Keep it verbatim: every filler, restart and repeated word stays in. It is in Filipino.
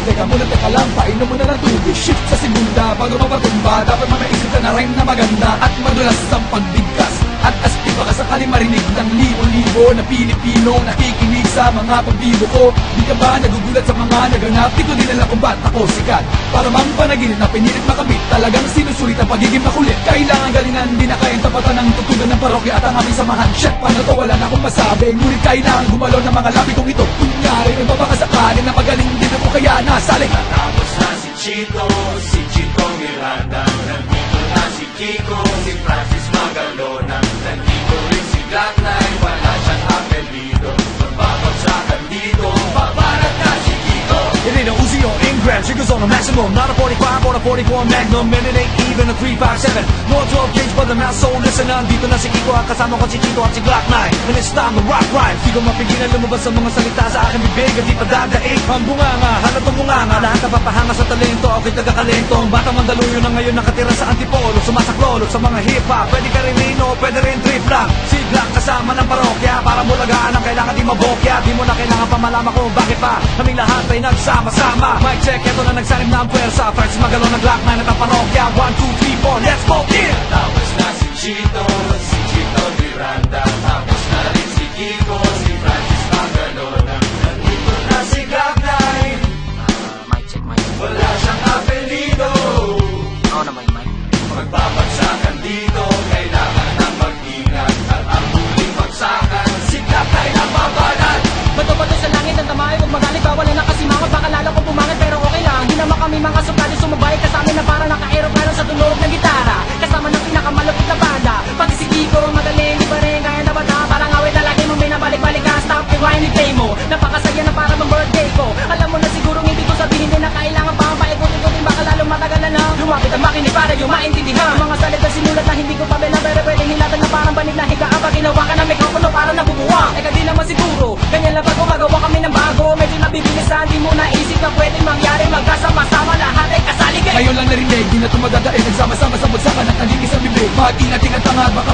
teka muna, teka lang, painom mo na ng tubig. Shift sa segunda bago mapatumba. Dapat mamaisip ka na rhyme na maganda at madulas ang pagbigkas. At aspi baka sakali marinig ng libo-libo na Pilipino nakikinig sa mga pagbibo ko. Di ka ba nagugulat sa mga naganap? Di ko din alam kung ba't ako sikat. Para mang panaginip na pinilit makamit, talagang sinusulit ang pagiging makulit. Kailangan galingan, di na kayang tapatan ng tutugan ng parokya at ang aming samahan. Shit, paano to? Wala na akong masabi. Ngunit kailangan gumalaw ng mga labi kong ito. Kunyari, nagbabakasakali na magaling din ako kaya nasalik. Tapos na si Chito, si Chito Miranda. Nandito na si Kiko, si Francis Magalona. Nandito rin si Glock nine, wala siyang apelido. Magbabagsakan dito, babarat na si Kiko. It ain't a Uzi or Ingram, triggers on a maximum. Not a forty-five or a forty-four Magnum. And it ain't even a three five seven. No twelve gauge but I'm not so listen. Nandito na si Kiko at kasama ko si Chito at si Glock nine. And it's time to rock rhyme. Di ko mapigilan lumabas sa mga salita sa aking bibig at di pa dadaig. Ang bunganga, halatong bunganga. Lahat napapahanga sa talento, ako'y tagakalento. Ang batang mandaluyo na ngayon nakatira sa antipolo. Sumasaklolo sa mga hip-hop. Pwede ka rin rino, pwede rin trip lang. Si Glock kasama ng parokya. Para mulagaan ang kailangan di mabokya. Di mo na kailangan pa malaman kung bakit pa kaming lahat ay nagsama-sama. Mic check, eto na nagsanim na ang pwersa. Francis Magalona, Glock nine at ang parokya. One, two, three, four, let's go, yeah! Tapos na si Chito, si Chito Miranda. Tapos na rin si Kiko, si Francis Magalona. Nandito na si Glock nine. Mic check, mic check. Wala siyang apelido. Oo naman, mic. Magbabagsakan dito, kailangan ng mag-ingat. At ang huling bagsakan, si Glock nine ang babanat. Bato-bato sa langit ang tamay, huwag magalit, bawal na nakasimangot. Baka lalo kong pumangat pero okay lang. Di naman kami mga sukali, sumabay ka sa amin na para naka-aeroplano sa tunog ng gitara. Kasama ng pinakamalupit na banda. Pati si Kiko, magaling, di pa rin kaya na bata. Parang awit na lagi mo may nabalik-balik ka. Stop yung rhyme ni play mo. Napakasaya na para bang birthday ko. Alam mo na siguro hindi ko sabihin din na kailangan pa ang paikot-ikotin. Baka lalo matagalan na lumapit ang makinig para yung maintindihan. Mga salita sinulat na hindi ko pa bilang pero pwedeng hilatan na parang banig na higaan. Pag ginawa ka ng mikropono para nabubuwang. Eka di naman siguro, ganyan lang pag gumagawa kami ng bago. Medyo nabibilisan, di mo naisip na pwedeng mangyari. Magkasama-sama lahat ay kasali kayo. Ngayon lang narinig, di na tumadadaig. Nagsama-sama sa bagsakan at naging isang bibig. Mag-ingat-ingat tanga, baka